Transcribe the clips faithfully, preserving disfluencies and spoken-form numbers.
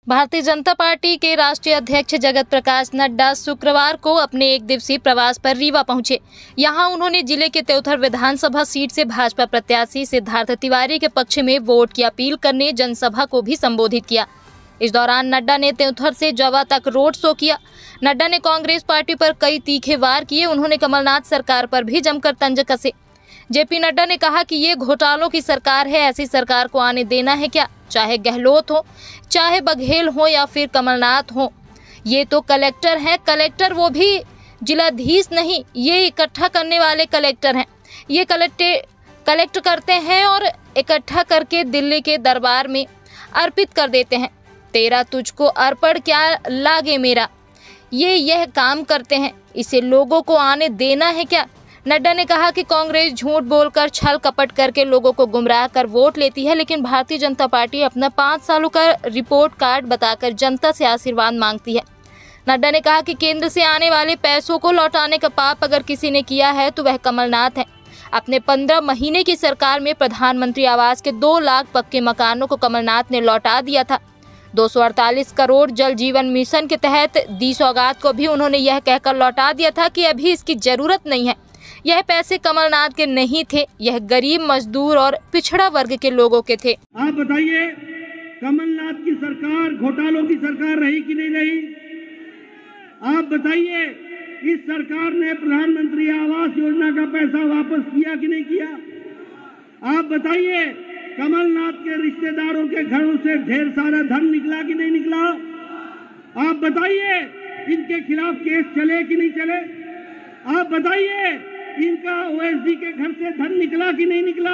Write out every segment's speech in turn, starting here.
Bharatiya Janata party के राष्ट्रीय अध्यक्ष जगत प्रकाश नड्डा शुक्रवार को अपने एक दिवसीय प्रवास पर रीवा पहुंचे। यहां उन्होंने जिले के त्योथर विधानसभा सीट से भाजपा प्रत्याशी सिद्धार्थ तिवारी के पक्ष में वोट की अपील करने जनसभा को भी संबोधित किया। इस दौरान नड्डा ने त्योथर से जवा तक रोड शो किया। नड्डा ने कांग्रेस पार्टी पर कई तीखे वार किए। उन्होंने कमलनाथ सरकार पर भी जमकर तंज कसे। जेपी नड्डा ने कहा कि ये घोटालों की सरकार है, ऐसी सरकार को आने देना है क्या? चाहे गहलोत हो, चाहे बघेल हो या फिर कमलनाथ हो, ये तो कलेक्टर हैं। कलेक्टर वो भी जिलाधीश नहीं, ये इकट्ठा करने वाले कलेक्टर हैं। ये कलेक्टे कलेक्ट करते हैं और इकट्ठा करके दिल्ली के दरबार में अर्पित कर देते हैं। तेरा तुझको अर्पण क्या लागे मेरा, ये यह काम करते हैं। इसे लोगों को आने देना है क्या? नड्डा ने कहा कि कांग्रेस झूठ बोलकर, छल कपट करके लोगों को गुमराह कर वोट लेती है, लेकिन भारतीय जनता पार्टी अपना पाँच सालों का रिपोर्ट कार्ड बताकर जनता से आशीर्वाद मांगती है। नड्डा ने कहा कि केंद्र से आने वाले पैसों को लौटाने का पाप अगर किसी ने किया है तो वह कमलनाथ है। अपने पंद्रह महीने की सरकार में प्रधानमंत्री आवास के दो लाख पक्के मकानों को कमलनाथ ने लौटा दिया था। दो सौ अड़तालीस करोड़ जल जीवन मिशन के तहत दी सौगात को भी उन्होंने यह कहकर लौटा दिया था कि अभी इसकी जरूरत नहीं है। यह पैसे कमलनाथ के नहीं थे, यह गरीब, मजदूर और पिछड़ा वर्ग के लोगों के थे। आप बताइए, कमलनाथ की सरकार घोटालों की सरकार रही कि नहीं रही? आप बताइए, इस सरकार ने प्रधानमंत्री आवास योजना का पैसा वापस किया कि नहीं किया? आप बताइए, कमलनाथ के रिश्तेदारों के घरों से ढेर सारा धन निकला कि नहीं निकला? आप बताइए, इनके खिलाफ केस चले कि नहीं चले? आप बताइए, इनका ओएसडी के घर से धन निकला कि नहीं निकला?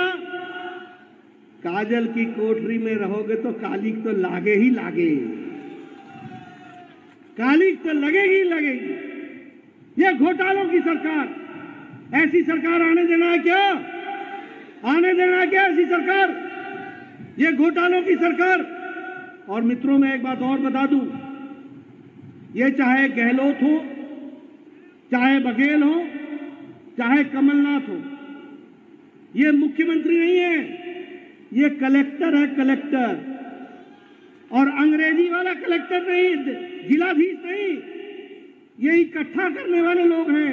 काजल की कोठरी में रहोगे तो कालिक तो लागे ही लागे, कालिक तो लगेगी लगेगी। ये घोटालों की सरकार, ऐसी सरकार आने देना है क्या? आने देना है क्या ऐसी सरकार? ये घोटालों की सरकार। और मित्रों, मैं एक बात और बता दूं, ये चाहे गहलोत हो, चाहे बघेल हो, चाहे कमलनाथ हो, ये मुख्यमंत्री नहीं है, ये कलेक्टर है, कलेक्टर। और अंग्रेजी वाला कलेक्टर नहीं, जिलाधीश नहीं, ये इकट्ठा करने वाले लोग हैं।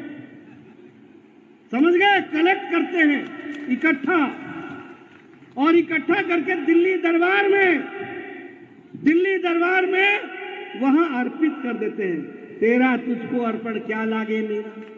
समझ गए? कलेक्ट करते हैं, इकट्ठा, और इकट्ठा करके दिल्ली दरबार में दिल्ली दरबार में वहां अर्पित कर देते हैं। तेरा तुझको अर्पण क्या लागे मेरा।